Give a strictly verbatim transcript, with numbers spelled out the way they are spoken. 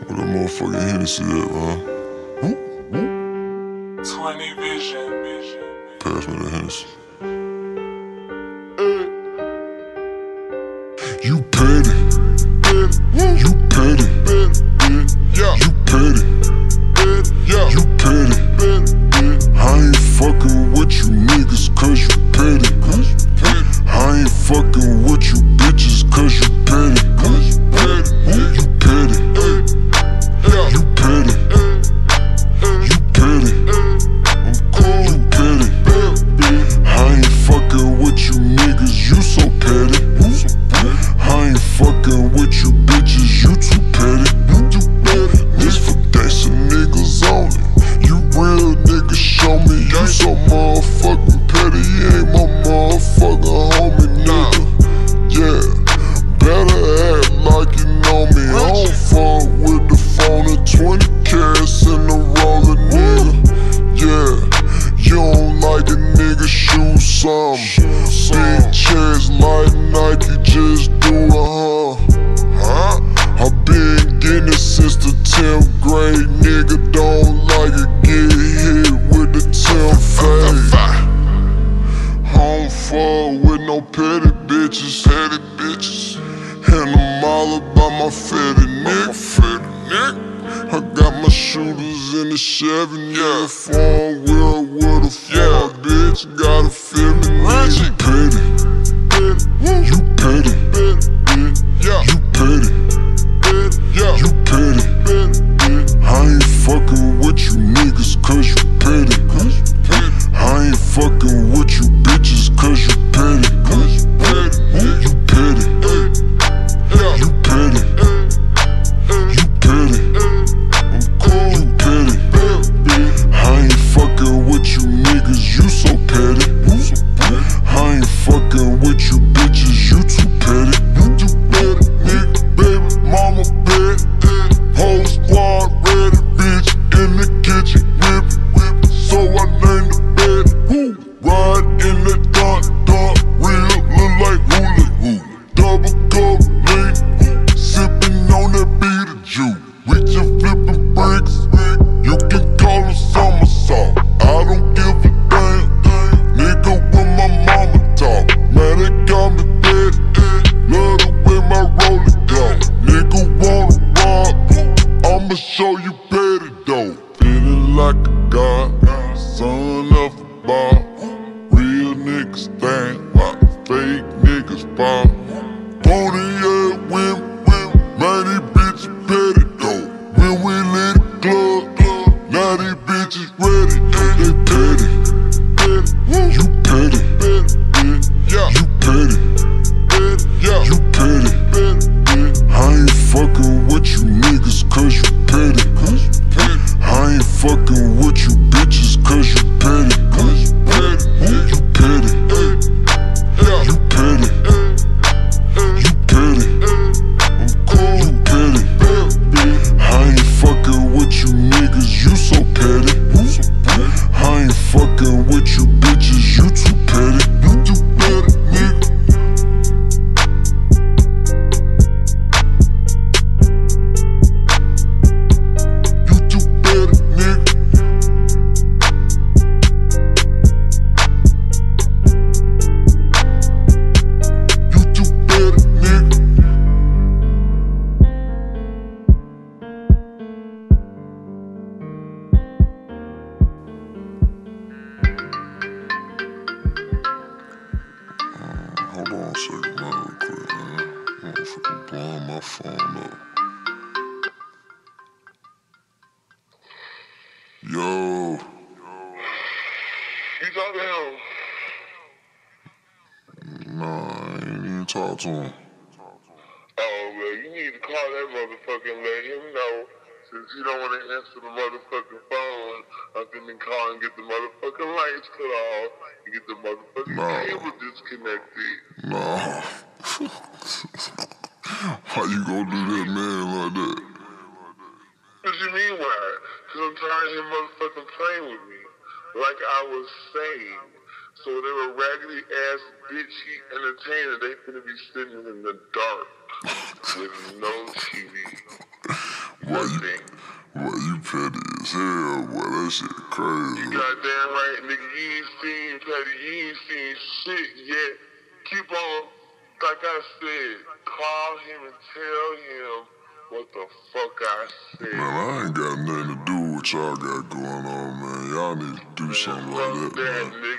Where that motherfucking Hennessy at, man? twenty vision. Pass me the Hennessy. You petty. You petty. You petty. You petty. I ain't fucking with you niggas cause you petty. I ain't fucking with you bitches cause you petty. You petty. You petty. You petty. I'm cool. You petty. I ain't fucking with you niggas, you so petty. I ain't fucking with you bitches, you too petty. This for dancing niggas only. You real niggas, show me you so motherfucking petty. You ain't my motherfucking homie, nigga. Yeah, better act like you know me. I don't fuck with the phone and twenty carats in the roller, nigga. Yeah, you don't like a nigga, shoot some. Big chest like Nike, just do it, huh? Huh? I been getting it since the tenth grade, nigga. Don't like it, get hit with the tenth fade. I don't fuck with no petty bitches, petty bitches. And I'm all about my fatty nigga. I got my shooters in the Chevy, yeah. Four wheel with a four, bitch. Gotta feel me, nigga. You petty. You petty. You petty. You petty. I ain't fucking with you niggas cause you petty. I ain't fucking with you bitches cause you petty. You petty. You petty. You petty. I'm cool. You petty. I ain't fucking with you niggas, you so petty. I ain't fucking with you bitches, you too petty. You too petty, nigga, baby, mama bed. Whole squad ready, bitch, in the kitchen, whip it. So I named the bed, who? Ride in the dark, dark, real, look like hula hula. Double cup, lean, sipping on that beat of juice. Reaching, flipping bricks, you can call it somersault. I don't give a damn, nigga, when my mama talk. Man, it got me dead, love the way my roller go. Nigga wanna rob, I'ma show you better though. Feeling like a god, son of a bar. Real niggas stand like fake niggas fall. Pony ass women, man, these bitches petty though. When we lit the club, now these bitches ready. They petty. You petty. You petty. You petty. I ain't fucking with you niggas cause you petty. I ain't fucking with you bitches cause you petty. You petty. You petty. You petty. I'm cool. You petty. I ain't fucking with you niggas, you so petty. I ain't fucking with you bitches, you too petty. You too petty, nigga. You too petty, nigga. You too petty, nigga. Hold on a second, man, real quick, man. Motherfucking blowing my phone up. Yo. You talk to him? Nah, I ain't even talk to him. Oh, well, you need to call that motherfucker and let him know. Since he don't want to answer the motherfucking phone, I'm finna call and get the motherfucking lights cut off and get the motherfucking Nah. cable disconnected. Nah. How you gonna do that, man, like that? What you mean why? Cause I'm tired of him motherfucking playing with me. Like I was saying. So they were raggedy ass bitch heat entertainer. They finna be sitting in the dark with no T V. Boy, you, boy, you petty as hell, boy. That shit crazy. You goddamn right, nigga. You ain't seen petty. You ain't seen shit yet. Keep on, like I said, call him and tell him what the fuck I said. Man, I ain't got nothing to do with what y'all got going on, man. Y'all need to do man, something like that, that, man. Nigga.